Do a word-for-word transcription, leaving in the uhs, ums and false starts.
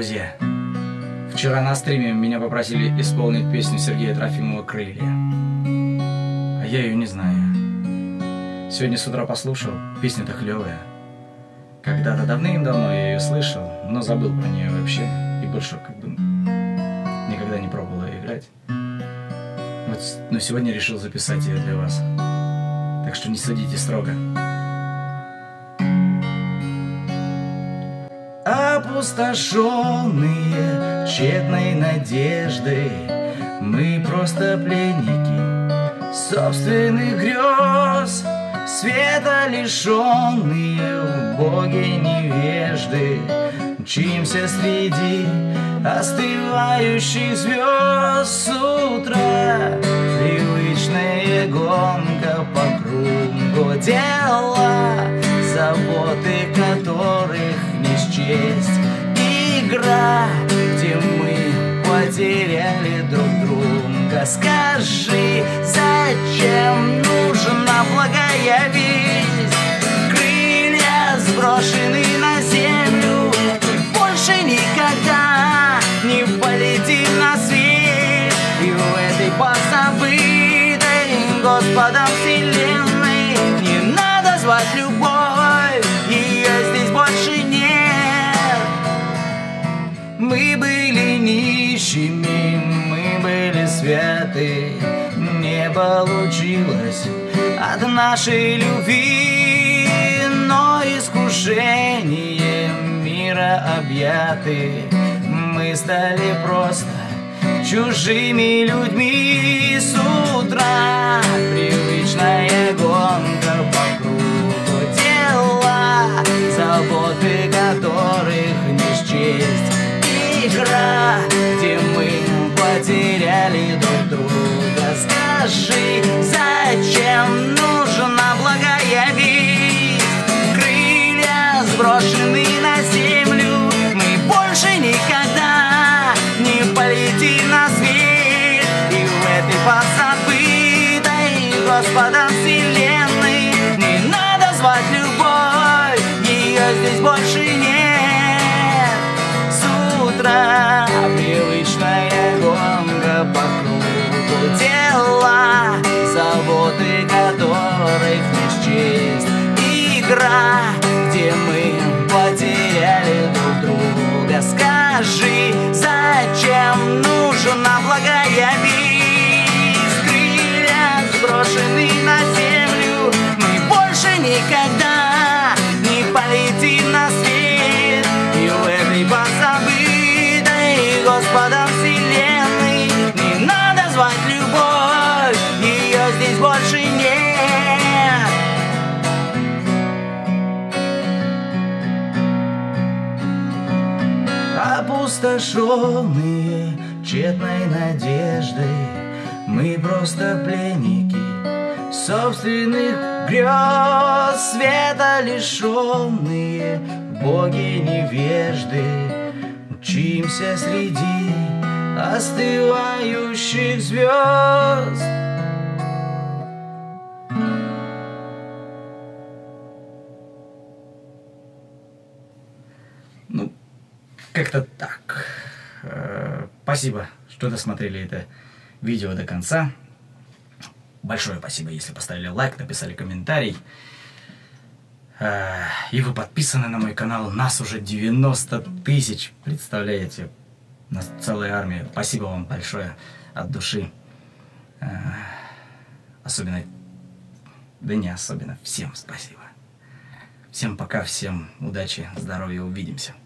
Друзья, вчера на стриме меня попросили исполнить песню Сергея Трофимова «Крылья». А я ее не знаю. Сегодня с утра послушал, песня-то клевая. Когда-то давным-давно я ее слышал, но забыл про нее вообще. И больше как бы никогда не пробовал ее играть. Вот, но сегодня решил записать ее для вас. Так что не судите строго. Опустошенные тщетной надеждой, мы просто пленники собственных грез, света лишенные, в Боге невежды, мчимся среди остывающих звезд. С утра привычная гонка по кругу, дела, заботы которых не счесть, игра, где мы потеряли друг друга. Скажи, зачем нужна благая весть? Крылья сброшены на землю, больше никогда не полетим на свет. И в этой позабытой Господом вселенной не надо звать любовь, ее здесь больше нет. Мы были нищими, мы были святы, не получилось от нашей любви, но искушением мира объяты, мы стали просто чужими людьми. С утра привычная гонка по кругу, дела, заботы которых не счесть, игра, где мы потеряли друг друга. Скажи, зачем нужна благая весть? Крылья сброшены на землю, мы больше никогда не полетим на свет. И в этой позабытой Господом вселенной не надо звать любовь, ее здесь больше нет. С утра привычная гонка по кругу, дела, заботы которых не счесть, игра, где мы потеряли друг друга. Скажи, зачем нужна благая весть? Крылья сброшены на землю, мы больше никогда не полетим на свет. И в этой позабытой Господом вселенной не надо звать любовь, ее здесь больше нет. Опустошенные тщетной надеждой, мы просто пленники собственных грез, света лишенные, боги невежды, мчимся среди остывающих звезд. Ну, как-то так. Спасибо, что досмотрели это видео до конца. Большое спасибо, если поставили лайк, написали комментарий. И вы подписаны на мой канал. Нас уже девяносто тысяч. Представляете? У нас целая армия. Спасибо вам большое от души. Особенно, да не особенно, всем спасибо. Всем пока, всем удачи, здоровья, увидимся.